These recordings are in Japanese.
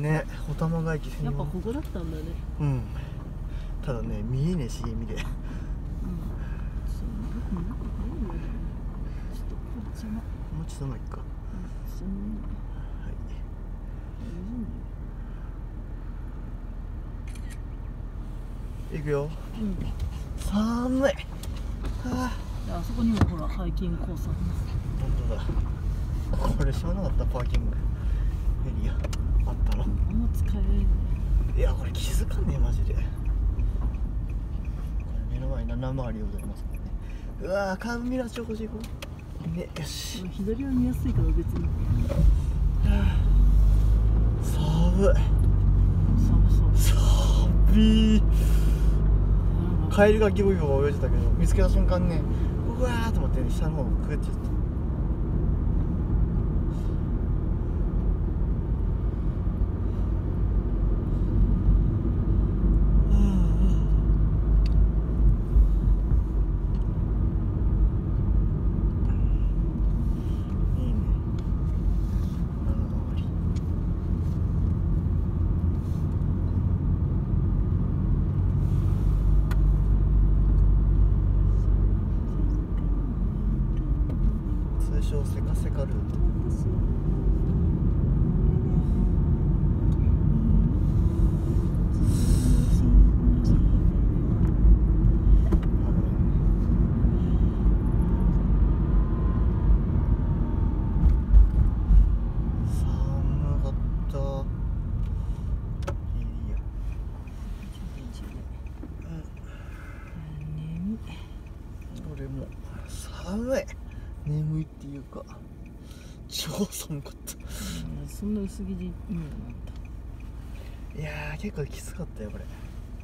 ね、穂玉ヶ駅専用。 やっぱここだったんだね。 うん。ただね、見えねえし、見で。 そう、僕もなんか入るよね。ちょっとこっちも。 もうちょっと前か。 そう。 はい。行くよ。 うん。 寒い。あそこにもほらハイキングコースあります。 本当だ。これ知らなかった、パーキングエリアあったの。 あんま使えないね。 いや、これ気づかねえ、マジで。これ目の前に7回りございますもんね。うわー、カーブミラー超欲しい。これね、よし。 左は見やすいから別に。 寒い。 寒そう。 寒い。カエルがギョギョ泳いでたけど、見つけた瞬間ね、うわーと思って、ね、下の方くぐっちゃった。通称セカセカルート。寒かった。いいや。 眠い。 俺も寒い。眠いっていうか超寒かった。 そんな薄着でいいのなんだ。 いやー、結構きつかったよこれ。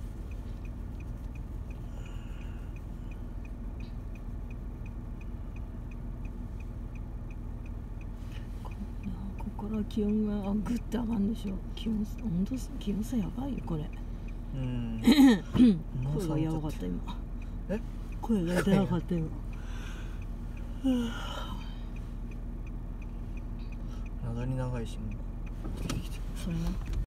ここから気温がグッて上がるんでしょ。温度気温差やばいよこれ。声がやばかった今。声が出なかった今。 長に長いしもう。 それな。